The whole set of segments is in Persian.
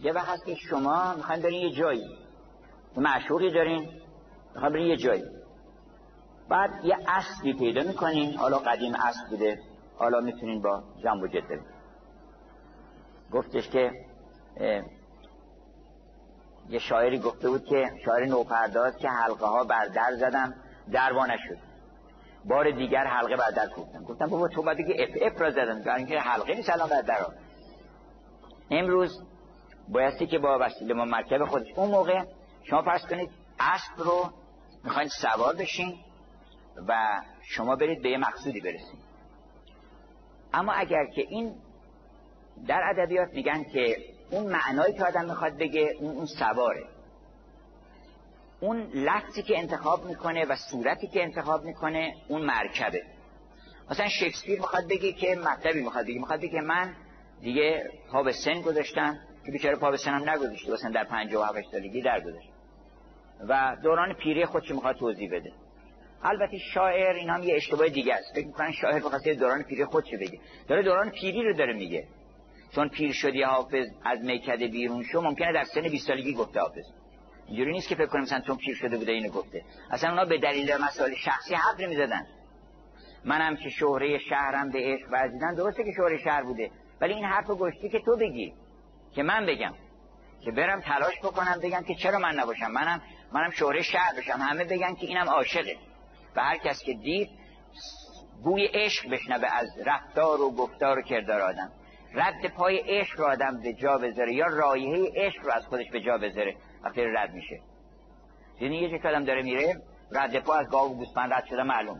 یه وقت هست که شما میخواین برین یه جایی، معشوقی دارین میخواین برین یه جایی، بعد یه اسبی پیدا میکنین، حالا قدیم اسب بوده، حالا میتونین با جنب و جد برین. گفتش که یه شاعری گفته بود که شاعر نوپرداز که حلقه ها بر در زدم در وا نشد، بار دیگر حلقه بر در کوفتم. گفتم بابا تو باید بگی اف را زدم، برای اینکه حلقه نیست الان بر در ها. امروز بایستی که با وسیله ما مرکب خودش، اون موقع شما فرض کنید اسب رو میخواین سوار بشین و شما برید به یه مقصودی برسید. اما اگر که این در ادبیات میگن که اون معنایی که آدم میخواد بگه اون سواره، اون لفظی که انتخاب میکنه و صورتی که انتخاب میکنه اون مرکبه. مثلا شکسپیر میخواد بگه که مطلبی میخواد بگه من دیگه پا به سن گذاشتم، که بیچاره پا به سن هم نگذاشته، مثلا در 57 سالگی درگذشت و دوران پیری خودش میخواد توضیح بده. البته شاعر این هم یه اشتباه دیگه است، فکر میکنن شاعر بخواد دوران پیری خودش بگه، داره دوران پیری رو داره میگه. چون پیر شدی حافظ از میکده بیرون شو، ممکنه در سن 20 سالگی گفته حافظ. اینجوری نیست که فکر کنیم مثلا چون پیر شده بوده اینو گفته. اصلا اونا به دلیل مسائل شخصی حرف نمیزدن. منم که شهره شهرم به عشق ورزیدن، درسته که شهره شهر بوده، ولی این حرفو گشتی که تو بگی، که من بگم، که برم تلاش بکنم بگم که چرا من نباشم، منم شهره شهر بشم، همه بگن که اینم عاشقه و هر کس که دید بوی عشق بشنوه از رفتار و گفتار و کردار آدم. رد پای عشق رو آدم به جا بذاره یا رایحه عشق رو از خودش به جا بذاره وقتی رد میشه. یعنی یه جایی آدم داره میره، رد پا از گاو و گوسفند رد شده معلومه،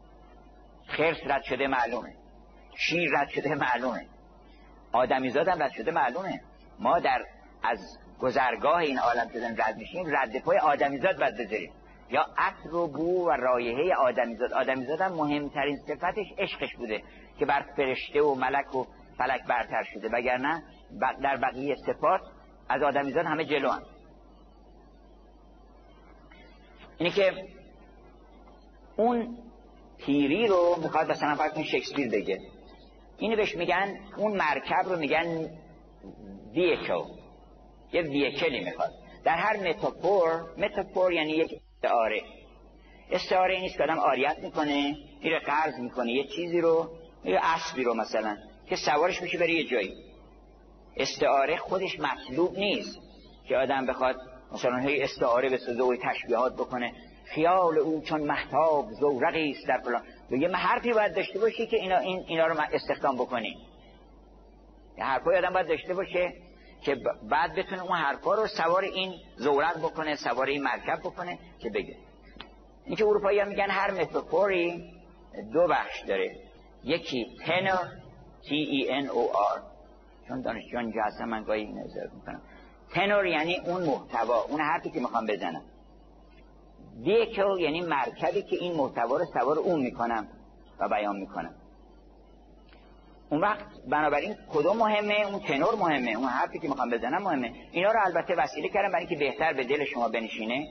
خرس رد شده معلومه، شیر رد شده معلومه، آدمیزاد هم رد شده معلومه. ما از گذرگاه این عالم که رد میشیم، رد پای آدمیزاد باید بذاریم، یا عطر و بو و رایحه آدمیزاد. آدمیزاد هم مهمترین صفتش عشقش بوده که بر فرشته و ملک و فلک برتر شده، وگرنه در بقیه صفات از آدمیزاد همه جلو هم. اینه که اون پیری رو میخواد مثلا فرض کنید شکسپیر بگه، اینو بهش میگن، اون مرکب رو میگن ویکل، یه ویکلی میخواد. در هر متافور یعنی یک استعاره نیست که آدم عاریت میکنه، میره قرض میکنه یه چیزی رو، یه اسبی رو مثلا که سوارش میشه بره یه جایی. استعاره خودش مطلوب نیست که آدم بخواد مثلا هی استعاره بسازه و تشبیهات بکنه. خیال او چون مهتاب زورقی است در فلان، یه حرفی باید داشته باشی که اینا رو استخدام بکنی. یه حرفای آدم باید داشته باشه که بعد بتونه اون حرفا رو سوار این زورق بکنه، سوار این مرکب بکنه که بگه. این که اروپایی ها میگن هر متافوری دو بخش داره، یکی تنور T-E-N-O-R، چون دانشجویان اینجا هستن من گاهی این اضافه میکنم. تنور یعنی اون محتوا، اون حرفی که میخوام بزنم. ویکل یعنی مرکبی که این محتوا رو سوار اون میکنم و بیان میکنم. اون وقت بنابراین کدوم مهمه؟ اون تنور مهمه، اون حرفی که میخوام بزنم مهمه. اینا رو البته وسیله کردم برای اینکه بهتر به دل شما بنشینه،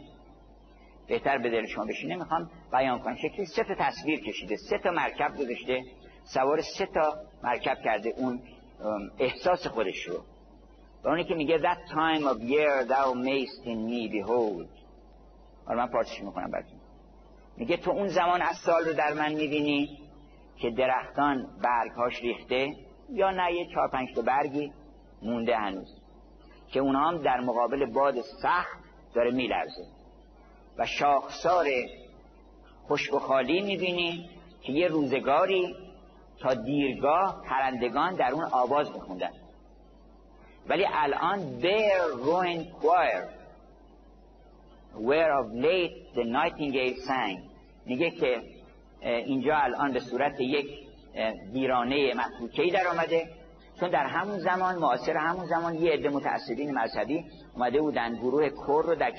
میخوام بیان کنم. شکلی 3 تا تصویر کشیده، 3 تا مرکب گذاشته، سوار 3 تا مرکب کرده اون احساس خودش رو. و اونی که میگه that time of year thou mayst in me behold، من پارچش میکنم براتون. میگه تو اون زمان از سال رو در من میبینی که درختان برگهاش ریخته یا نه یه 4-5 تا برگی مونده هنوز، که اونها هم در مقابل باد سخت داره میلرزه. و شاخسار خشک و خالی میبینی که یه روزگاری تا دیرگاه پرندگان در اون آواز میخوندن، ولی الان bare ruined choir where of late the nightingale sang. میگه که اینجا الان به صورت یک ویرانه متروکه‌ای در آمده، چون در همون زمان، معاصر همون زمان، یه عده متعصبین مذهبی اومده بودن گروه کور رو در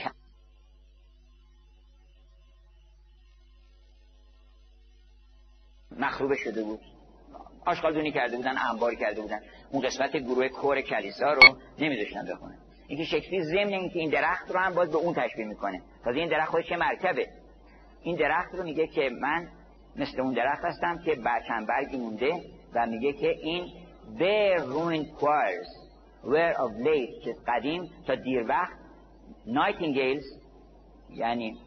مخروبه شده بود، آشغالدونی کرده بودن، انبار کرده بودن، اون قسمت گروه کور کلیسا رو نمیذاشتن بخونه. اینکه شکلی ضمن اینکه این درخت رو هم باز به اون تشبیه میکنه. تازه این درخت خودش مرکبه. این درخت رو میگه که من مثل اون درخت هستم که چند برگی مونده، و میگه که این bare ruined choirs were of late که قدیم تا دیر وقت nightingales یعنی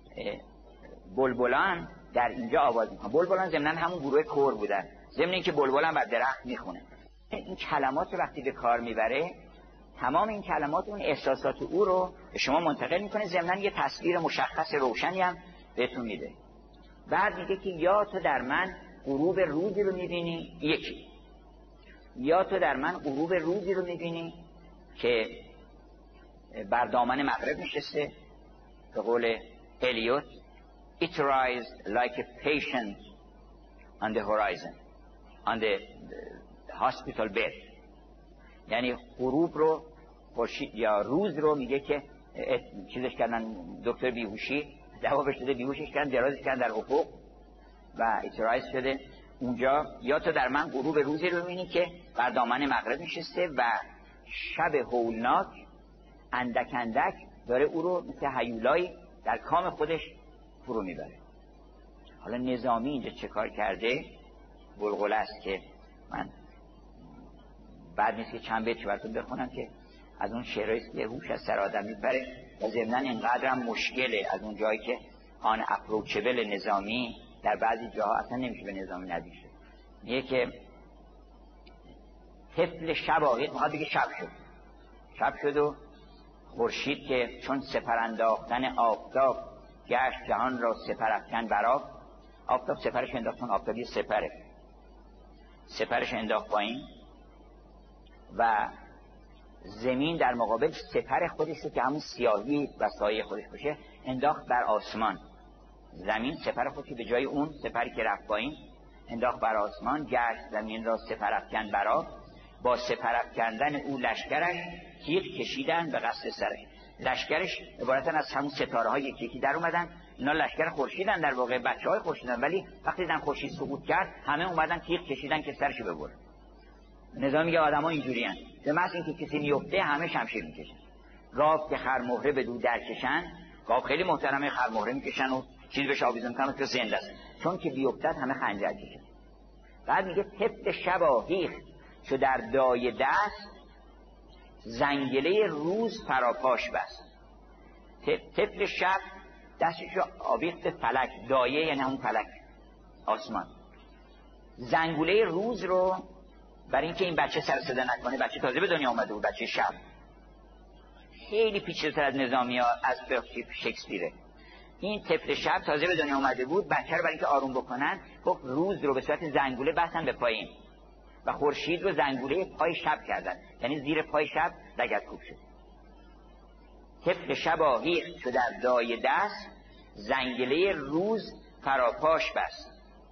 بلبلان در اینجا آواز میکنن. بلبلان ضمناً همون گروه کور بودن، ضمن اینکه بلبلان بر درخت میخونه. این کلمات رو وقتی به کار میبره، تمام این کلمات اون احساسات او رو به شما منتقل میکنه، ضمناً یه تصویر مشخص روشنی هم بهتون میده. بعد میگه که یا تو در من غروب روزی رو میبینی، یکی یا تو در من غروب روزی رو میبینی که بر دامن مغرب نشسته، به قول الیوت it rised like a patient on the horizon on the hospital bed. یعنی غروب رو خورشید یا روز رو میگه که چیزش کردن دکتر بیهوشی، جوابش داده بیهوشش کردن، درازش کردن در افق و it rise شده اونجا. یا تو در من غروب روزی رو میبینی که بر دامن مغرب نشسته و شب هولناک اندک اندک داره او رو مثل هیولایی در کام خودش فرو میبره. حالا نظامی اینجا چه کار کرده؟ بلغله است که من بعد نیست که چند بیت براتون بخونم که از اون شعرهایی که هوش از سر آدم میبره و ضمناً اینقدر هم مشکله از اون جایی که آن اپروچبل نظامی در بعضی جاها اصلا نمیشه به نظامی نزدیک شد. میگه که طفل شباهی میخواد بگه شب شد و خورشید که چون سپر انداختن آفتاب گشت جهان را سپر افکن برآب. آفتاب سپرش انداخت، چون آفتاب یه سپرش انداخت پایین و زمین در مقابل سپر خودش رو که همون سیاهی و سایه خودش باشه انداخت بر آسمان. زمین سپر خودش به جای اون سپری که رفت پایین انداخت بر آسمان، گشت زمین را سپر افکن برآب. با سپر افکندن او لشکرش تیغ کشیدن به قصد سرش. لشکرش عبارتاً از همون ستاره های یکی در اومدن، اینا لشکر خورشیدن، در واقع بچه های خورشیدن، ولی وقتی دیدن خورشید سقوط کرد همه اومدن تیغ کشیدن که سرشو ببرن. نظام میگه آدم ها اینجوری هن، به محض اینکه کسی میفته همه شمشیر میکشن. گاو که خرمهره به دو درکشن، گاو خیلی محترمه، خرمهره میکشن و چیز بهش آویزون میکنن که زنده است، چون که بیفتد همه خنجر کشن. بعد میگه طفل شباهیخ چو در دایه دست، زنگله روز فراپاش بست. طفل شب دستشو آویخت فلک، دایه یعنی همون فلک آسمان. زنگوله روز رو برای اینکه این بچه سر صدا نکنه، بچه تازه به دنیا اومده بود، بچه شب، خیلی پیچیده‌تر از نظامی ها از شکسپیره. این طفل شب تازه به دنیا اومده بود، بچه رو برای اینکه آروم بکنن خب روز رو به صورت زنگوله بستن به پایین و خورشید رو زنگوله پای شب کردن، یعنی زیر پای شب لگدکوب شد. طفل شباهی چو در دایه دست، زنگله روز فراپاش بست.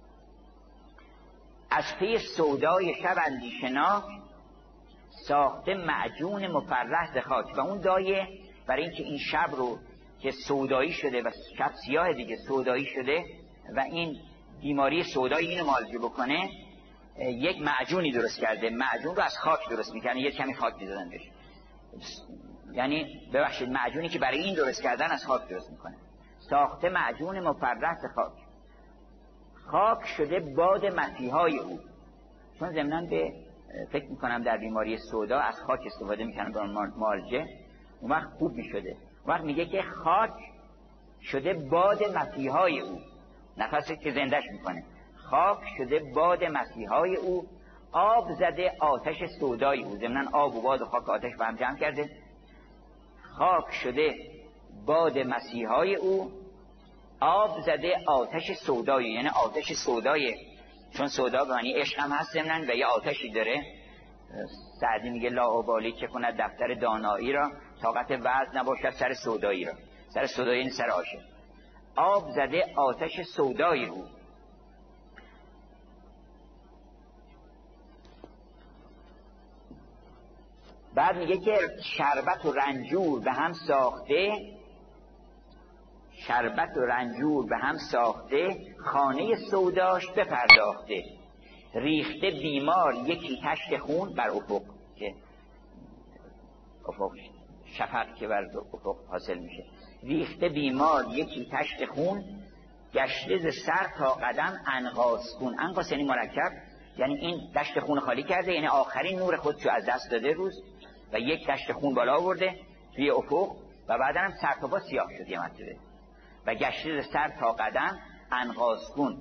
از پی سودای شب اندیشناک، ساخته معجون مفرح ز خاک. و اون دایه برای اینکه این شب رو که سودایی شده و شب سیاه دیگه سودایی شده و این بیماری سودایی اینو معالجه بکنه، یک معجونی درست کرده. معجون رو از خاک درست میکنه، یه کمی خاک می‌زدن بهش، یعنی ببخشید معجونی که برای این درست کردن از خاک درست میکنه. ساخته معجون مفرح ز خاک، خاک شده باد مسیحای او. چون ضمناً به فکر میکنم در بیماری سودا از خاک استفاده میکنن برای معالجه، اون وقت خوب میشده. اون وقت میگه که خاک شده باد مسیحای او، نفسی که زندش میکنه. خاک شده باد مسیحای او، آب زده آتش سودای او. ضمناً آب و باد و خاک آتش با هم جمع کرده. خاک شده باد مسیحای او، آب زده آتش سودای، یعنی آتش سودای، چون سودا به معنی عشق هم هست ضمناً و یه آتشی داره. سعدی میگه لاابالی که کند دفتر دانایی را، طاقت وعظ نباشد سر سودایی را. سر سودایی یعنی سر عاشق. آب زده آتش سودای او. بعد میگه که شربت و رنجور به هم ساخته، شربت و رنجور به هم ساخته، خانه سوداش بپرداخته. ریخته بیمار یکی تشت خون بر افق، که افق شفق که بر افق حاصل میشه. ریخته بیمار یکی تشت خون، گشته ز سر تا قدم انقاس کن. انقاس یعنی مرکب، یعنی این دشت خون خالی کرده، یعنی آخرین نور خودشو از دست داده روز و یک دشت خون بالا آورده توی افق و بعدا هم سر تا پا سیاه شد یه مرتبه و گشته سر تا قدم عنقاسگون.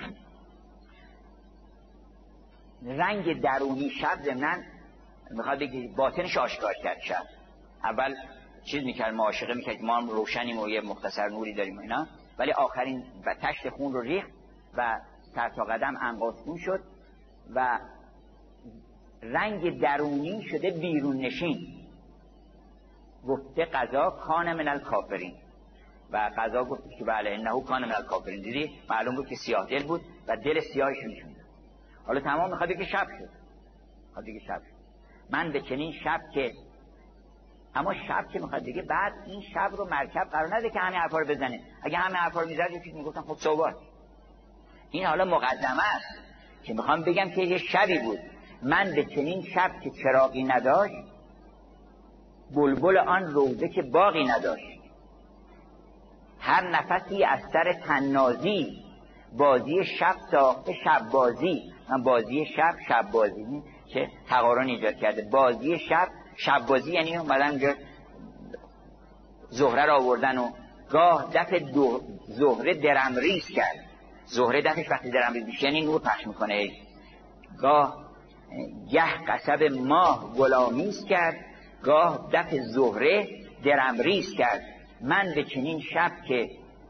رنگ درونی شب ضمناً میخواد بگه باطنش آشکار کرد. شب اول چیز میکرد، معاشقه میکرد، ما هم روشنیم و یه مختصر نوری داریم و اینا، ولی آخرین و تشت خون رو ریخت و سر تا قدم عنقاسگون شد و رنگ درونی شده بیرون نشین. گفته قضا کان من الکافرین و قضا گفت که بله انه کان من الکافرین. دیدی معلوم بود که سیاه دل بود و دل سیاهش نشون داد. حالا تمام میخواد که شب شد، میخواد که شب شد. من به چنین شب که، اما شب که میخواد دیگه بعد این شب رو مرکب قرار نده که همه حرفا رو بزنه. اگه همه حرفا رو میزد یکی میگفتن خب صبح. این حالا مقدمه است که میخوام بگم که یه شبی بود. من به چنین شب که چراغی نداشت، بلبل آن روضه که باغی نداشت، هر نفسی از سر تنازی، بازی شب ساخته شب بازی. من بازی شب شب بازی که تقارن ایجاد کرده. بازی شب شب بازی یعنی اومدن اونجا زهره را آوردن و گاه دف زهره درم ریز کرد. زهره دفش وقتی درم ریز میشه یعنی نور پخش میکنه. گاه گه قصب ماه غلامیز کرد، گاه دف زهره درم ریز کرد. من به چنین شب که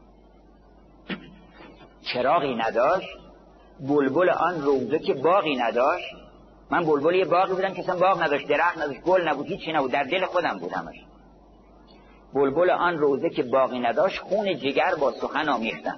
چراغی نداشت، بلبل آن روضه که باغی نداشت. من بلبل یه باغی بودم که اصلا باغ نداشت، درخت نداشت، گل نبود، هیچی نبود، در دل خودم بود همش. بلبل آن روضه که باغی نداشت، خون جگر با سخن آمیختم،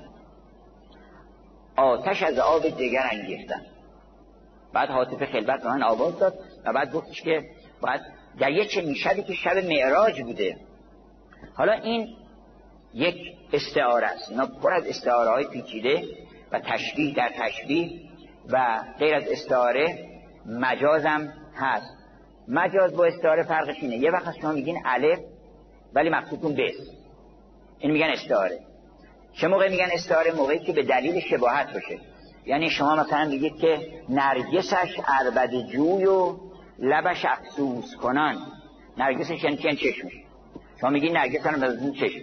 آتش از آب جگر انگیختم. بعد حاطف خلبت به من آواز داد و بعد گفتش که بعد در یه چنین شبی که شب معراج بوده. حالا این یک استعاره است. اینا پر از استعاره های پیچیده و تشبیه در تشبیه و غیر از استعاره مجازم هست. مجاز با استعاره فرقش اینه یه وقت شما میگین الف ولی مقصودتون بس، این میگن استعاره. چه موقع میگن استعاره؟ موقعی که به دلیل شباهت باشه. یعنی شما مثلا میگید که نرگسش عربد جوی و لبش افسوس کنان. نرگسش یعنی چشمش، شما میگید نرگس هم از اون چشم.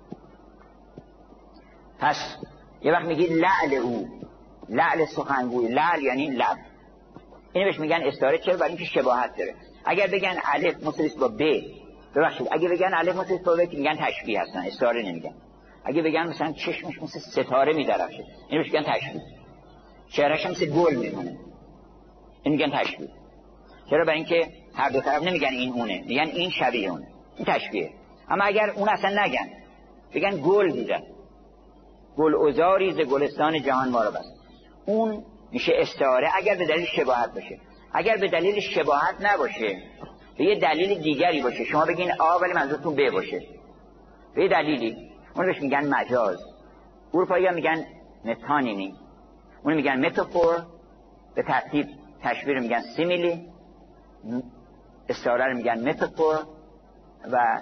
پس یه وقت میگید لعل او، لعل سخنگوی، لعل یعنی لب. اینو بهش میگن استعاره. چرا؟ برای اینکه شباهت داره. اگر بگن الف مثل با ب، ببخشید اگه بگن الف مثل با ب میگن تشبیه هستن، استعاره نمیگن. اگه بگن مثلا چشمش مثل ستاره میدرخشه، اینو بهش میگن تشبیه. چهرهش مثل گل میمونه، این میگن تشبیه. چرا؟ برای اینکه هر دو طرف نمیگن این اونه، میگن این شبیه اونه، این تشبیه. اما اگر اون اصلا نگن، بگن گل دیدن، گل عذاری ز گلستان جهان ما رو بست، اون میشه استعاره اگر به دلیل شباهت باشه. اگر به دلیل شباهت نباشه، به یه دلیل دیگری باشه، شما بگین آ ولی منظورتون ب باشه، به یه دلیلی، اون بهش میگن مجاز. اروپایی ها میگن متانیمی، اون میگن متافور، به ترتیب تشبیه رو میگن سیمیلی، استعاره رو میگن متافور و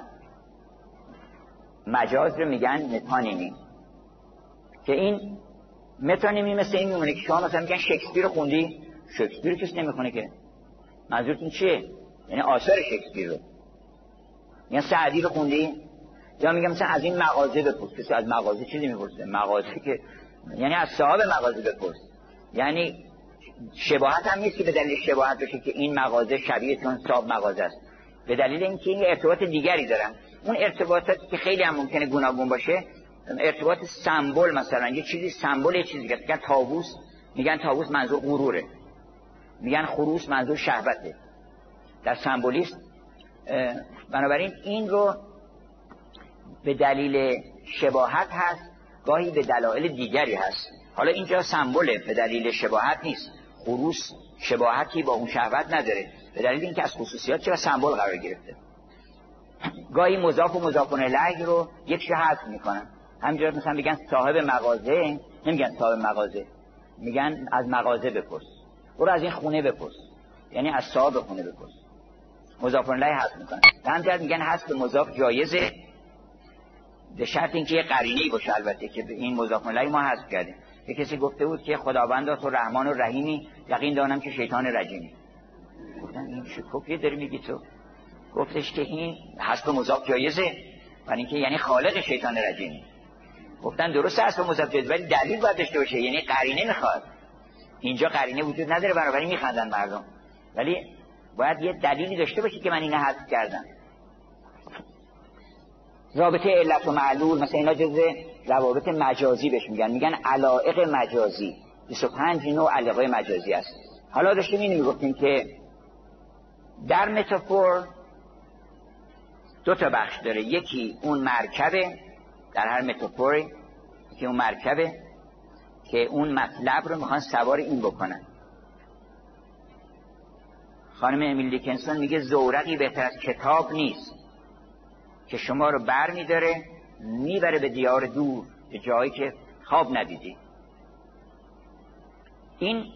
مجاز رو میگن متانیمی. که این متانیمی مثل این میمونه که شما مثلا میگن شکسپیر رو خوندی، شکسپیر رو کسی نمیخونه که، منظورتون چیه؟ یعنی آثار شکسپیر رو. میگن سعدی رو خوندی، یا میگم مثلا از این مغازه بپرس. کسی از مغازه چیزی میپرسه؟ مغازه که یعنی از صاحب مغازه بپرس. یعنی شباهت هم نیست که به دلیل شباهت بشه که این مغازه شبیه چون صاحب مغازه است، به دلیل اینکه این ارتباط دیگری دارن. اون ارتباطاتی که خیلی هم ممکنه گوناگون باشه، ارتباط سمبل، مثلا یه چیزی سمبل، یه چیزی که میگن طاووس، میگن طاووس منظور غروره، میگن خروس منظور شهوته در سمبولیست. بنابراین این رو به دلیل شباهت هست، گاهی به دلایل دیگری هست. حالا اینجا سمبله، به دلیل شباهت نیست. خروس شباهتی با اون شهوت نداره، به دلیل اینکه از خصوصیات چرا سمبل قرار گرفته. گاهی مضاف و مضاف الیه رو یک شو حذف میکنن. همینجوری مثلا میگن صاحب مغازه، نمیگن صاحب مغازه، میگن از مغازه بپرس، برو از این خونه بپرس، یعنی از صاحب خونه بپرس. مضاف الیه حذف میکنن. همینجوری میگن حذف مضاف جایزه، به شرط اینکه یه قرینه‌ای باشه. البته که این مضاف الیه ما حذف کردیم. یه کسی گفته بود که خداوندا تو رحمان و رحیمی، یقین دارم که شیطان رجیمی. گفتن این چه کفری داری میگی تو؟ گفتش که این حذف مضاف جایزه، برای اینکه یعنی خالق شیطان رجیم. گفتن درسته حذف مضاف جایزه، ولی دلیل باید داشته باشه، یعنی قرینه میخواد. اینجا قرینه وجود نداره، بنابراین میخندن مردم، ولی باید یه دلیلی داشته باشه که من اینو حذف کردم. رابطه علت و معلول مثلا اینا جزء روابط مجازی بهش میگن علایق مجازی. 25 نوع علاقه مجازی است. حالا داشتیم اینو میگفتیم که در متافور دو تا بخش داره. یکی اون مرکبه، در هر متافوری که اون مرکبه که اون مطلب رو میخوان سوار این بکنن. خانم امیل دیکنسون میگه زورقی بهتر از کتاب نیست که شما رو بر میداره میبره به دیار دور، به جایی که خواب ندیدی. این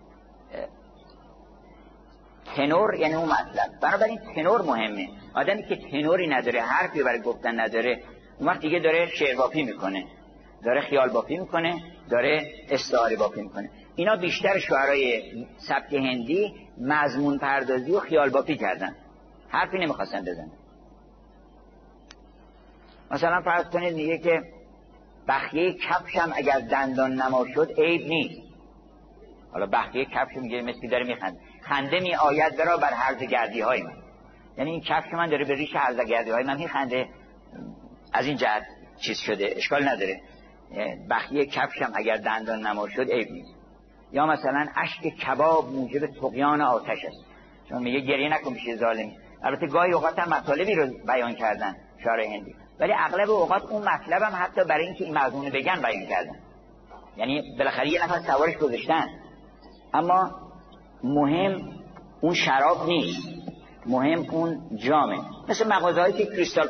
تنور یعنی اون مطلب. بنابراین تنور مهمه. آدمی که تنوری نداره، حرفی برای گفتن نداره، اون وقت دیگه داره شعر بافی میکنه، داره خیال بافی میکنه، داره استعاره بافی میکنه. اینا بیشتر شعرهای سبک هندی مضمون پردازی و خیال بافی کردن، حرفی نمیخواستن بزنن. مثلا فرض کنید میگه که بخیه کفشم اگر دندان نما شد عیب نیست. حالا بخیه کفش میگه مثل داره میخنده، خنده می آید برا بر هرزه گردی های من، یعنی این کفش من داره به ریش هرزه گردی های من میخنده، از این جهت چیز شده، اشکال نداره. بخیه کفشم اگر دندان نما شد عیب نیست. یا مثلا اشک کباب موجب طغیان آتش است، چون میگه گریه نکن پیش ظالمی. البته گاهی اوقات هم مطالبی رو بیان کردن شعر هندی، ولی اغلب اوقات اون مطلب هم حتی برای اینکه این مضمون بگن بیان کردن، یعنی بالاخره یه نفر سوارش گذاشتن. اما مهم اون شراب نیست، مهم اون جامه. مثل مغازه‌هایی که کریستال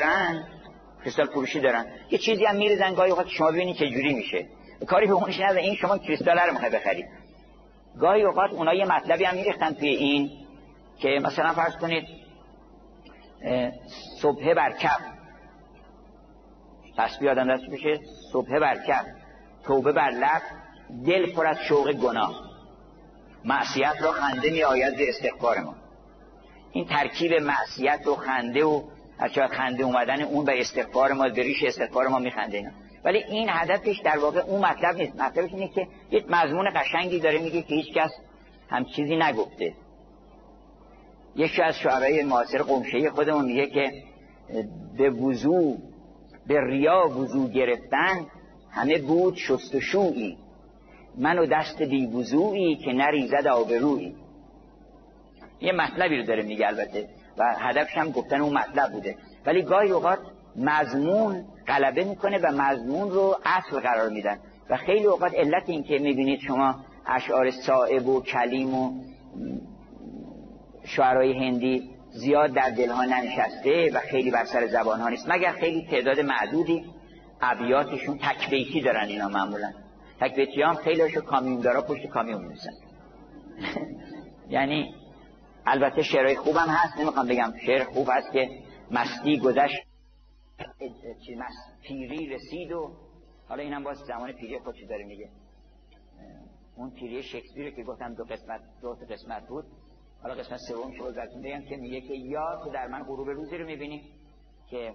فروشی دارن یه چیزی هم میریزن گاهی اوقات شما ببینید چه جوری میشه، کاری به اونش نداره، این شما کریستال رو میخوای بخرید. گاهی اوقات اونها یه مطلبی هم میریختن توی این که مثلا فرض کنید صبح بر کف، تسبیح آدم دست بشه، صبح بر کف، توبه بر لب، دل پر از شوق گناه، معصیت را خنده می آید به استغفار ما. این ترکیب معصیت و خنده و از خنده اومدن اون به استغفار ما، به ریش استغفار ما میخنده اینا. ولی این هدفش در واقع اون مطلب نیست. مطلبش اینه که یک مضمون قشنگی داره میگه که هیچ کس هم چیزی نگفته. یکی از شعرهای معاصر قمشه‌ای خودمون میگه که به وضو، به ریا وضو گرفتن همه بود شستشویی، من و دست بی وضویی که نریزد آبرویی. یه مطلبی رو داره میگه البته و هدفش هم گفتن اون مطلب بوده، ولی گاهی اوقات مضمون غلبه میکنه و مضمون رو اصل قرار میدن. و خیلی اوقات علت این که میبینید شما اشعار صائب و کلیم و شعرهای هندی زیاد در دلها ننشسته و خیلی بر سر زبانها نیست، مگر خیلی تعداد معدودی ابیاتشون تکبیتی دارن. اینا معمولا تکبیتی هم خیلی هاشو کامیون دارا پشت کامیون می‌نویسن. یعنی البته شعرهای خوبم هست، نمیخوام بگم شعر خوب هست که مستی گذشت پیری رسید و حالا اینم باز زمان پیری خودش داره میگه. اون پیری شکسپیر که گفتم دو قسمت بود، حالا قسمت سوم شو براتون بگم که میگه که یا تو در من غروب روزی رو میبینی که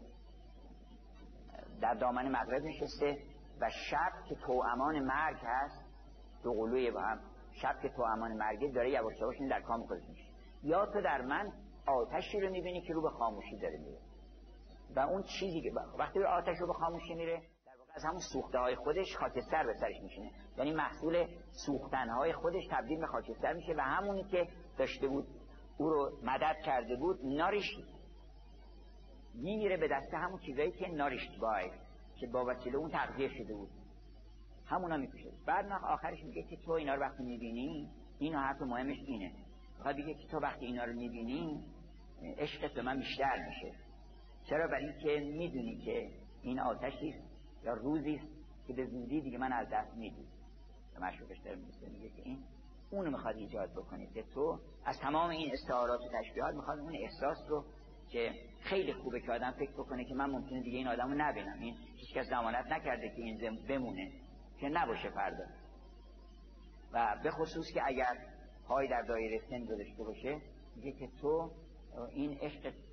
در دامن مغرب نشسته و شب که توامان مرگ هست، دو قلوی با هم، شب که توامان مرگه داره یواش یواش این در کام خودش میشه. یا تو در من آتشی رو میبینی که رو به خاموشی داره میره و اون چیزی که وقتی به آتش رو به خاموشی میره در واقع از همون سوخته های خودش خاکستر به سرش میشینه، یعنی محصول سوختن های خودش تبدیل به خاکستر میشه و همونی که داشته بود او رو مدد کرده بود ناریش میمیره به دست همون چیزایی که ناریشت بای، که با وسیله اون تغذیه شده بود، همونا میکشه. بعد آخرش میگه که تو اینا رو وقتی میبینی، این حرف مهمش اینه، فقط میگه که تو وقتی اینا رو میبینی عشقت به من بیشتر میشه. چرا؟ برای اینکه میدونی که این آتشی یا روزی که به زودی دیگه من از دست میدی. معشوقش داره میگه که این اونو میخواد ایجاد بکنه که تو از تمام این استعارات و تشبیهات میخواد اون احساس رو که خیلی خوبه که آدم فکر بکنه که من ممکنه دیگه این آدمو نبینم، این هیچ کس ضمانت نکرده که این بمونه، که نباشه فردا. و به خصوص که اگر پای در دایره سن گذاشته باشه، میگه که تو این عشق